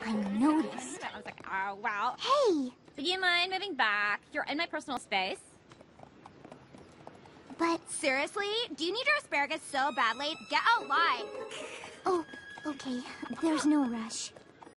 I noticed. I was like, oh, wow. Hey! Do you mind moving back? You're in my personal space. But... Seriously? Do you need your asparagus so badly? Get out live! Oh, okay. There's no rush.